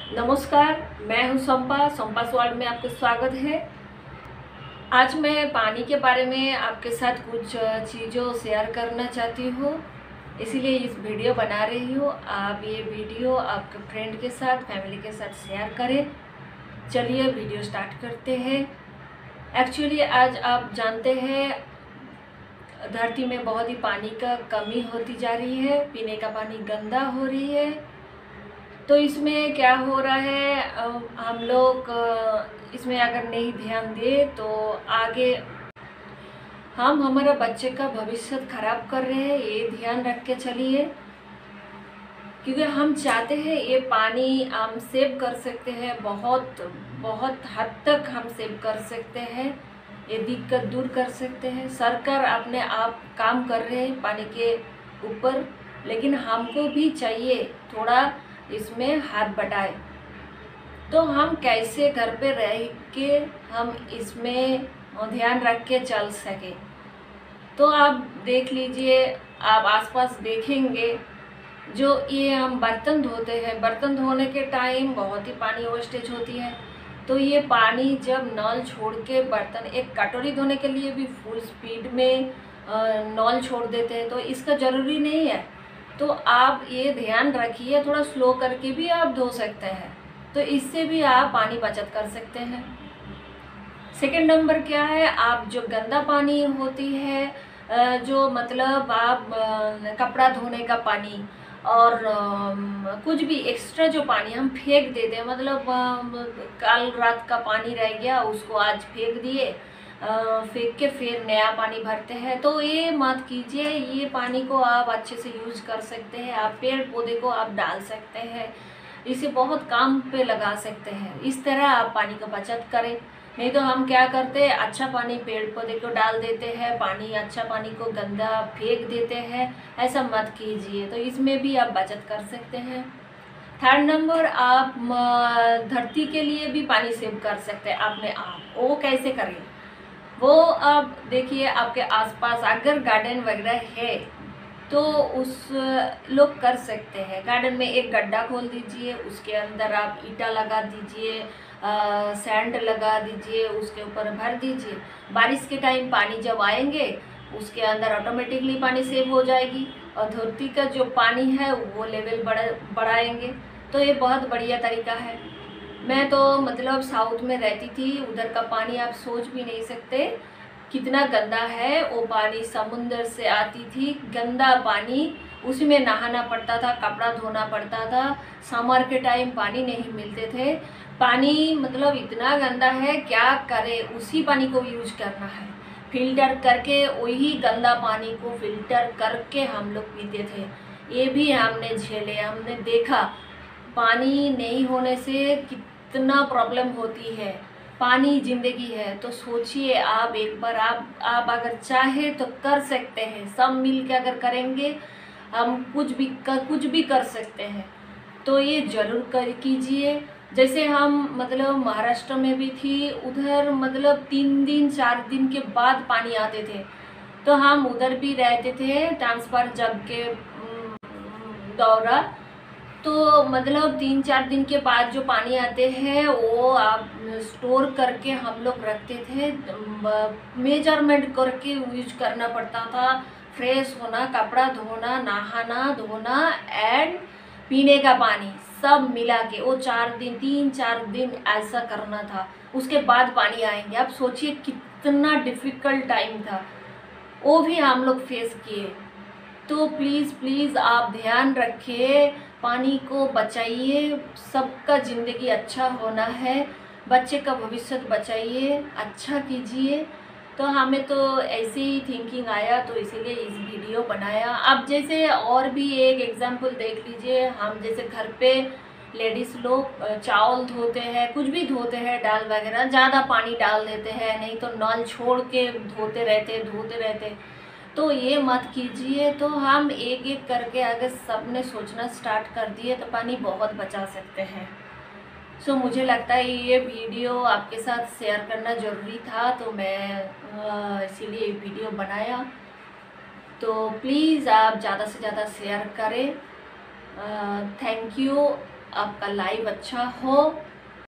नमस्कार, मैं हूं संपास वर्ल्ड में आपका स्वागत है। आज मैं पानी के बारे में आपके साथ कुछ चीज़ों शेयर करना चाहती हूँ, इसीलिए इस वीडियो बना रही हूँ। आप ये वीडियो आपके फ्रेंड के साथ, फैमिली के साथ शेयर करें। चलिए वीडियो स्टार्ट करते हैं। एक्चुअली आज आप जानते हैं धरती में बहुत ही पानी का कमी होती जा रही है, पीने का पानी गंदा हो रही है। तो इसमें क्या हो रहा है, हम लोग इसमें अगर नहीं ध्यान दें तो आगे हम हमारा बच्चे का भविष्य खराब कर रहे हैं। ये ध्यान रख के चलिए, क्योंकि हम चाहते हैं ये पानी हम सेव कर सकते हैं, बहुत बहुत हद तक हम सेव कर सकते हैं, ये दिक्कत दूर कर सकते हैं। सरकार अपने आप काम कर रहे हैं पानी के ऊपर, लेकिन हमको भी चाहिए थोड़ा इसमें हाथ बटाए। तो हम कैसे घर पे रह के हम इसमें ध्यान रख के चल सके। तो आप देख लीजिए, आप आसपास देखेंगे जो ये हम बर्तन धोते हैं, बर्तन धोने के टाइम बहुत ही पानी वेस्टेज होती है। तो ये पानी जब नल छोड़ के बर्तन, एक कटोरी धोने के लिए भी फुल स्पीड में नल छोड़ देते हैं, तो इसका ज़रूरी नहीं है। तो आप ये ध्यान रखिए, थोड़ा स्लो करके भी आप धो सकते हैं, तो इससे भी आप पानी बचत कर सकते हैं। सेकंड नंबर क्या है, आप जो गंदा पानी होती है, जो मतलब आप कपड़ा धोने का पानी और कुछ भी एक्स्ट्रा जो पानी हम फेंक देते हैं, मतलब कल रात का पानी रह गया उसको आज फेंक दिए, फेंक के फिर नया पानी भरते हैं, तो ये मत कीजिए। ये पानी को आप अच्छे से यूज कर सकते हैं, आप पेड़ पौधे को आप डाल सकते हैं, इसे बहुत काम पे लगा सकते हैं। इस तरह आप पानी का बचत करें। नहीं तो हम क्या करते हैं, अच्छा पानी पेड़ पौधे को डाल देते हैं, पानी अच्छा पानी को गंदा फेंक देते हैं। ऐसा मत कीजिए, तो इसमें भी आप बचत कर सकते हैं। थर्ड नंबर, आप धरती के लिए भी पानी सेव कर सकते हैं अपने आप। वो कैसे करें, वो आप देखिए, आपके आसपास अगर गार्डन वगैरह है तो उस लोग कर सकते हैं। गार्डन में एक गड्ढा खोल दीजिए, उसके अंदर आप ईटा लगा दीजिए, सैंड लगा दीजिए, उसके ऊपर भर दीजिए। बारिश के टाइम पानी जब आएंगे उसके अंदर ऑटोमेटिकली पानी सेव हो जाएगी, और धरती का जो पानी है वो लेवल बढ़ाएंगे। तो ये बहुत बढ़िया तरीका है। मैं तो मतलब साउथ में रहती थी, उधर का पानी आप सोच भी नहीं सकते कितना गंदा है। वो पानी समुंदर से आती थी, गंदा पानी, उसी में नहाना पड़ता था, कपड़ा धोना पड़ता था। समर के टाइम पानी नहीं मिलते थे। पानी मतलब इतना गंदा है, क्या करे, उसी पानी को यूज करना है। फिल्टर करके वही गंदा पानी को फिल्टर करके हम लोग पीते थे। ये भी हमने झेले, हमने देखा पानी नहीं होने से कितना प्रॉब्लम होती है। पानी जिंदगी है, तो सोचिए आप एक बार, आप अगर चाहे तो कर सकते हैं। सब मिल के अगर करेंगे हम कुछ भी कर सकते हैं। तो ये जरूर कर कीजिए। जैसे हम मतलब महाराष्ट्र में भी थी, उधर मतलब 3 दिन 4 दिन के बाद पानी आते थे, तो हम उधर भी रहते थे ट्रांसफर जब के दौरा। तो मतलब 3-4 दिन के बाद जो पानी आते हैं वो आप स्टोर करके हम लोग रखते थे, मेजरमेंट करके यूज करना पड़ता था। फ्रेश होना, कपड़ा धोना, नहाना धोना एंड पीने का पानी सब मिला के वो 3-4 दिन ऐसा करना था, उसके बाद पानी आएंगे। आप सोचिए कितना डिफ़िकल्ट टाइम था, वो भी हम लोग फेस किए। तो प्लीज़ आप ध्यान रखिए, पानी को बचाइए। सबका ज़िंदगी अच्छा होना है, बच्चे का भविष्य बचाइए, अच्छा कीजिए। तो हमें तो ऐसे ही थिंकिंग आया, तो इसीलिए इस वीडियो बनाया। अब जैसे और भी एक एग्जांपल देख लीजिए, हम जैसे घर पे लेडीज़ लोग चावल धोते हैं, कुछ भी धोते हैं, दाल वगैरह, ज़्यादा पानी डाल देते हैं, नहीं तो नल छोड़ के धोते रहते। तो ये मत कीजिए। तो हम एक एक करके अगर सबने सोचना स्टार्ट कर दिए तो पानी बहुत बचा सकते हैं। सो मुझे लगता है ये वीडियो आपके साथ शेयर करना ज़रूरी था, तो मैं इसीलिए वीडियो बनाया। तो प्लीज़ आप ज़्यादा से ज़्यादा शेयर करें। Thank you. आपका लाइव अच्छा हो